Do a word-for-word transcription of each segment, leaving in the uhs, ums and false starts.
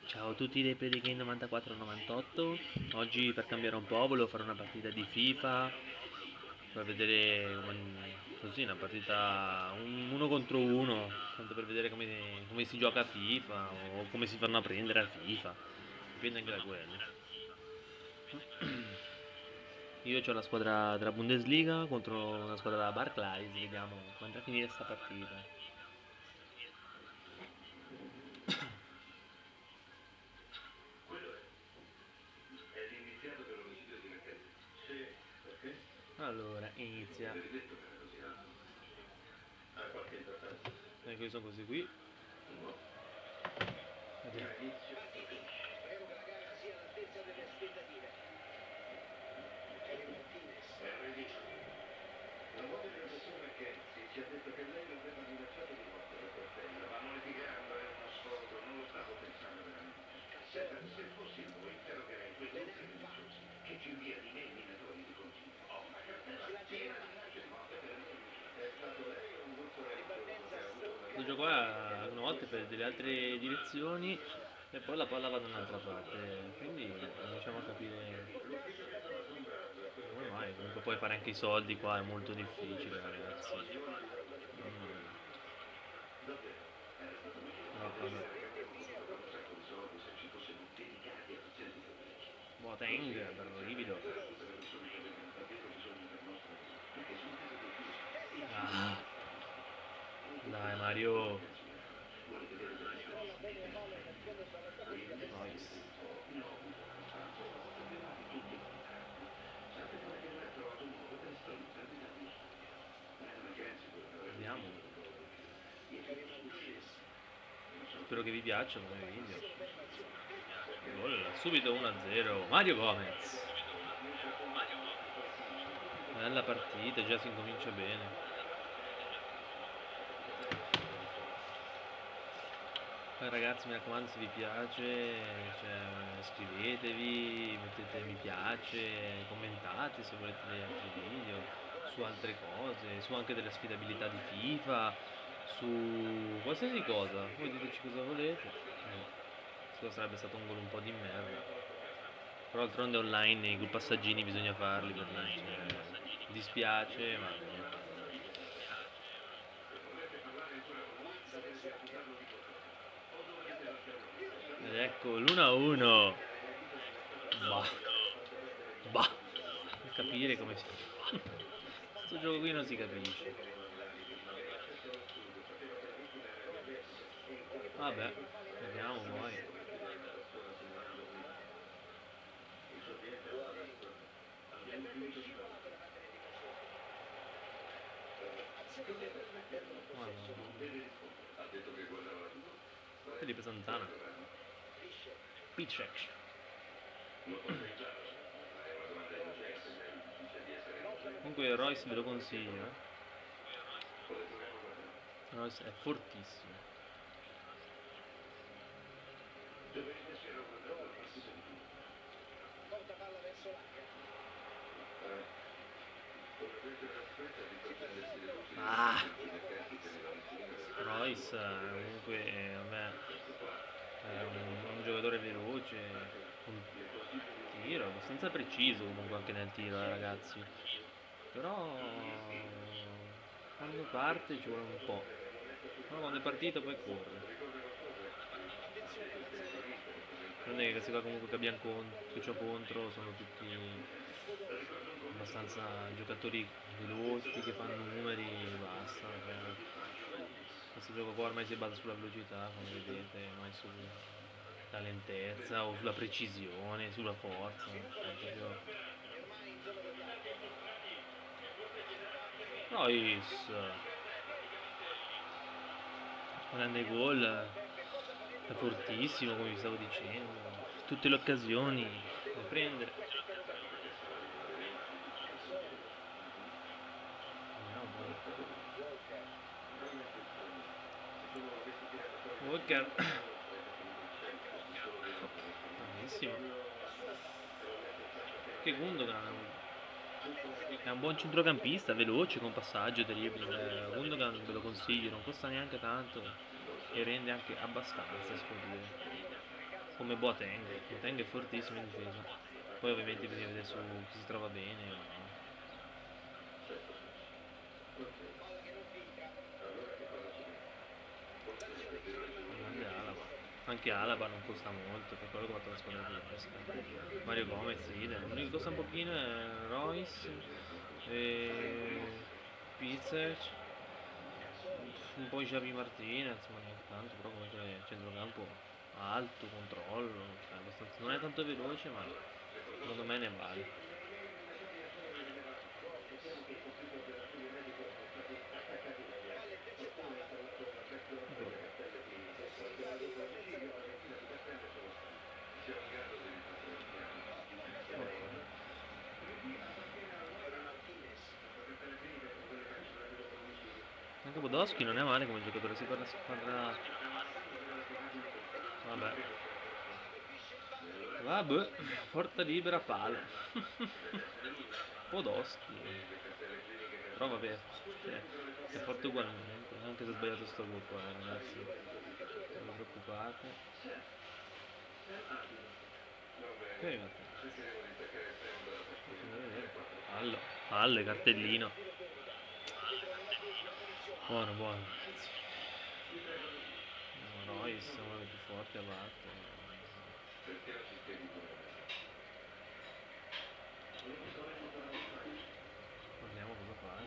Ciao a tutti dei Predicate novantaquattro novantotto. Oggi per cambiare un po' volevo fare una partita di FIFA per vedere come- così una partita un- uno contro uno, tanto per vedere come, come si gioca a FIFA o come si fanno a prendere a FIFA. Dipende anche da quello. Io ho la squadra della Bundesliga contro una squadra della Barclays, vediamo come andrà a finire sta partita. Allora, inizia. Ecco, io sono così qui. Vediamo. Questo gioco qua una volta per delle altre direzioni e poi la palla va da un'altra parte, quindi non riusciamo a capire come mai. Comunque poi fare anche i soldi qua è molto difficile, ragazzi. Mm. No, vabbè. Boateng, bello rivido. Ah, dai Mario. Nice. Vediamo. Spero che vi piacciono come video. Gol, subito uno a zero. Mario Gomez. Bella partita, già si incomincia bene. Poi ragazzi, mi raccomando, se vi piace, cioè, iscrivetevi, mettete mi piace, commentate se volete degli altri video su altre cose, su anche delle sfidabilità di FIFA, su qualsiasi cosa. Voi diteci cosa volete. Eh, questo sarebbe stato un gol un po' di merda. Però d'altronde online i gol passaggini bisogna farli per vincere. Mi dispiace, ma niente. Ed ecco l'uno a uno. Bah, bah. Per capire come si fa. Questo gioco qui non si capisce. Vabbè, vediamo poi. Felipe Santana. Pichek. Comunque Royce ve lo consiglio, eh. Royce è fortissimo. Ah! Royce comunque eh, vabbè, è un, un giocatore veloce, un tiro abbastanza preciso comunque anche nel tiro, eh, ragazzi. Però quando parte ci vuole un po'. Però quando è partito poi corre. Non è che questi qua comunque che abbiamo con- che c'ho contro sono tutti abbastanza giocatori veloci che fanno numeri e basta. Cioè, questo gioco qua ormai si basa sulla velocità, come vedete, mai sulla lentezza o sulla precisione, sulla forza. Cioè, proprio... Royce, grande gol, è fortissimo come vi stavo dicendo, tutte le occasioni le prende. Walker, bravissimo. Che Gundogan è un buon centrocampista, veloce, con passaggio, dribbling. Gundogan ve lo consiglio, non costa neanche tanto e rende anche abbastanza, si può dire. come Boateng. Boateng è fortissimo in difesa. Poi ovviamente bisogna vedere su chi si trova bene o no. Grande Alaba. Anche Alaba non costa molto, per quello che ho fatto la squadra tedesca. Mario Gomez, idem. L'unico che costa un pochino è Royce e Pizzic, un po' Xavi Martinez, ma neanche tanto, però comunque centrocampo alto, controllo, cioè abbastanza, non è tanto veloce, ma secondo me ne vale. Anche Podolski non è male come giocatore, si parla squadra. Vabbè. Vabbè, porta libera palo. Podolski. Però vabbè, cioè, è forte ugualmente, anche se ho sbagliato sto gruppo, eh, ragazzi. Non vi preoccupate. Eh, Fallo, fallo, cartellino. Buono, buono. No, Royce, uno dei più forti a parte. Guardiamo cosa fare.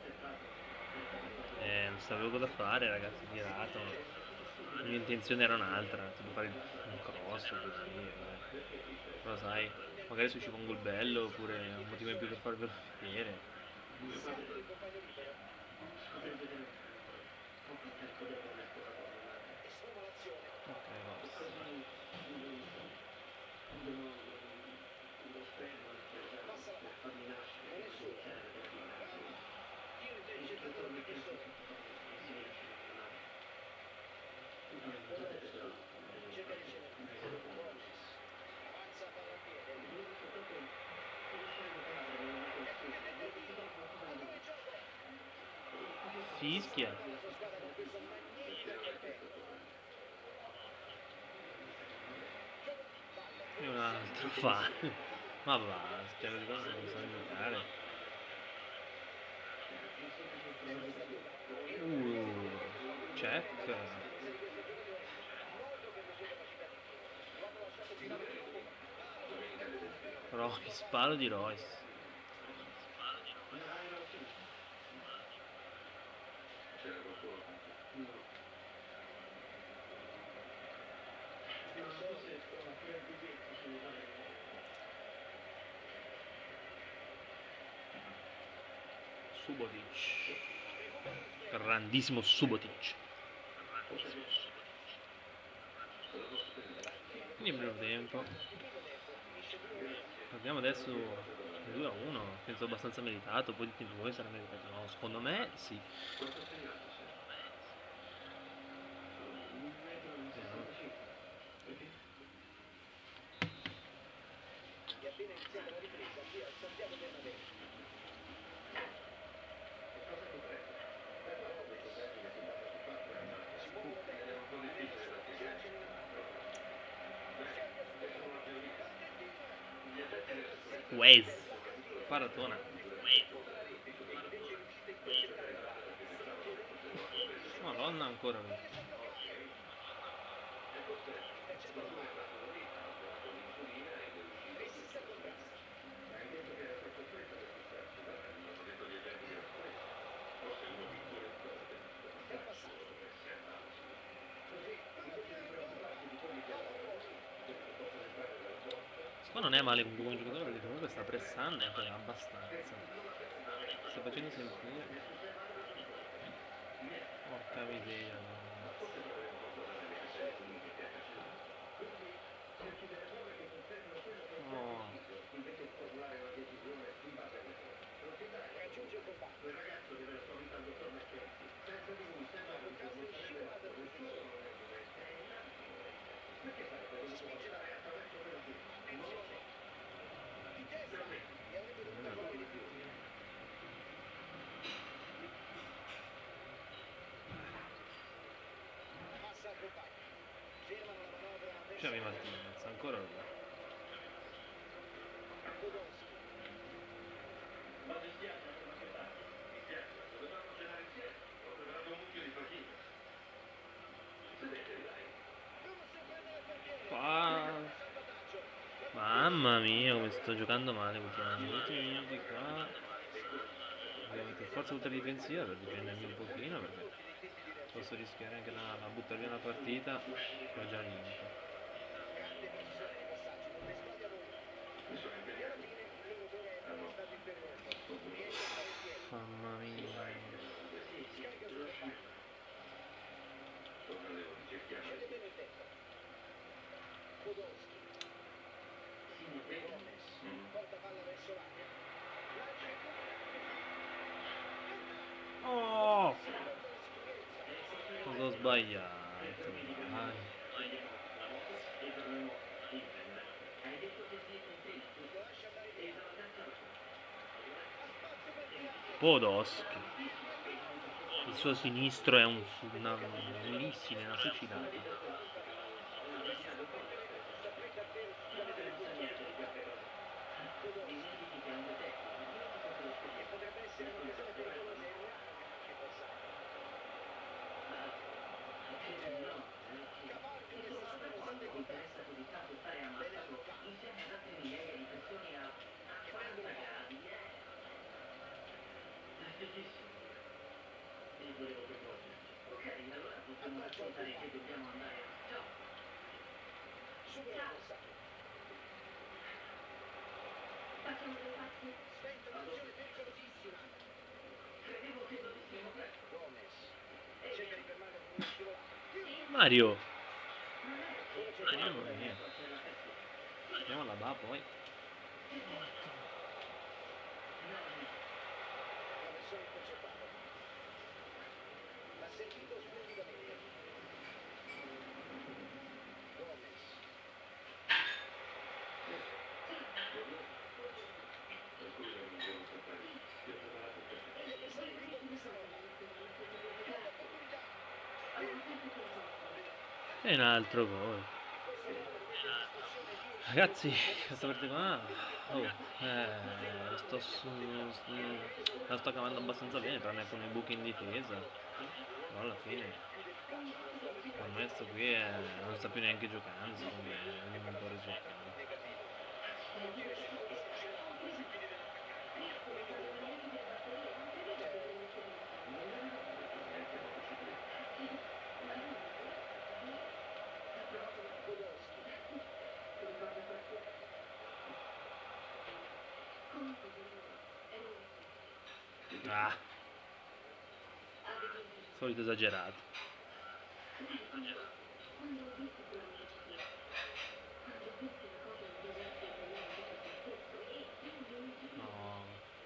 Eh, non sapevo cosa fare, ragazzi, tirato. La mia intenzione era un'altra, tipo fare un cross così. Vabbè. Però sai, magari se usciva un gol bello oppure un motivo in più per farvelo vedere. Ok, basta. Fischia. E un altro fa. Ma basta, cioè, di cosa non so giocare. Uh, check. Royce, palo di Royce. Subotic. Grandissimo Subotic. Quindi primo tempo. Guardiamo adesso due a uno. Penso abbastanza meritato. Poi dite voi sarà meritato. No, secondo me sì. Waze. Paratona. Madonna ancora. Ma non è male comunque come giocatore perché comunque sta pressando e poi abbastanza. Sta facendo sentire. Porca miseria. No. Xavi Martinez, ancora lui. Ah, mamma mia come sto giocando male ultimamente. Gli ultimi minuti qua devo mettere forza tutta difensiva per difendermi un pochino, perché posso rischiare anche da, da buttare via una partita che ho già vinto. Mamma mia. Oh, cosa ho sbagliato? Dai. Podolski. Il suo sinistro è un, una, un missile, una fucilata. Mario! Mamma mia. Andiamo alla ba poi. E un altro gol. Ragazzi, questa partita qua, oh, eh, sto su, su, la sto cavando abbastanza bene, tranne alcuni buchi in difesa. Però alla fine, ormai sto qui e non sta più neanche giocando, secondo me, vediamo un po' il risultato. Ah, solito esagerato. No.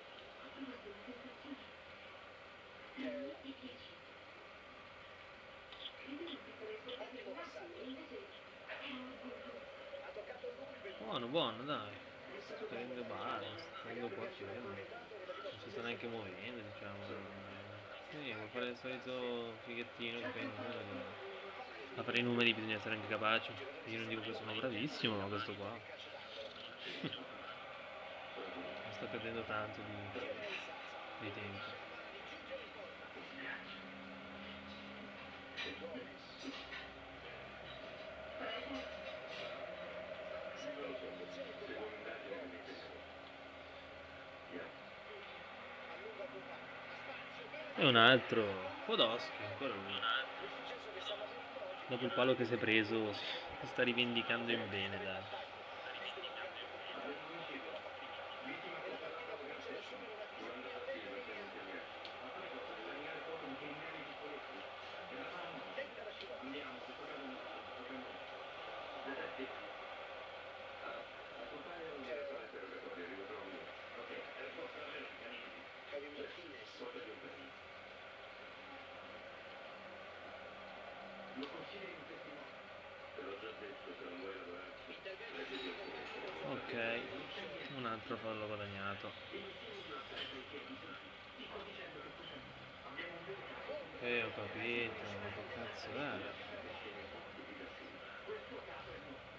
Buono, buono, dai. Sto tenendo bale, sto tenendo qua fermo. Non si sta neanche muovendo, diciamo. Sì, può fare il solito fighettino che fa i numeri. A fare i numeri bisogna essere anche capaci. Io non dico che sono bravissimo, ma questo qua mi sta perdendo tanto di, di tempo. E un altro, Podolski, ancora lui. Dopo il palo che si è preso, si sta rivendicando in bene, dai. Ok, un altro fallo guadagnato. Eh, ho capito, ma che cazzo è?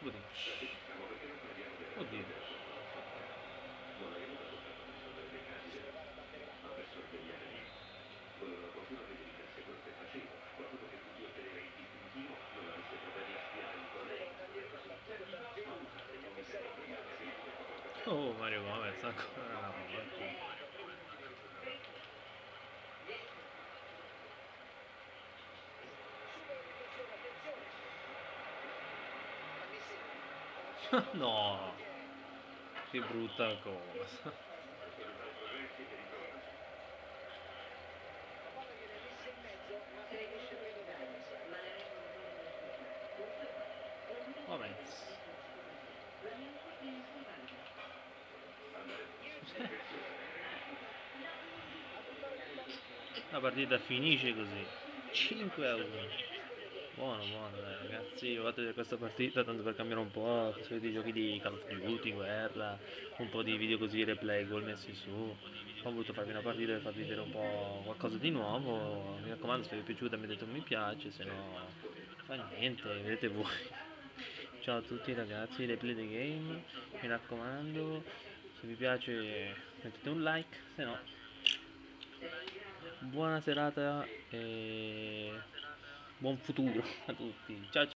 tipo di... Oddio. Oh, Mario Gomez, ancora una volta. No, che brutta cosa. Vabbè. La partita finisce così. cinque a uno. Buono, buono, dai, ragazzi. Ho fatto vedere questa partita tanto per cambiare un po'. I soliti giochi di Call of Duty, guerra, un po' di video così, replay, gol messi su. Ho voluto farvi una partita per farvi vedere un po' qualcosa di nuovo. Mi raccomando, se vi è piaciuta mettete un mi piace, se no fa niente, vedete voi. Ciao a tutti ragazzi, replay the game. Mi raccomando, se vi piace mettete un like, se no buona serata e buon futuro a tutti. Ciao ciao.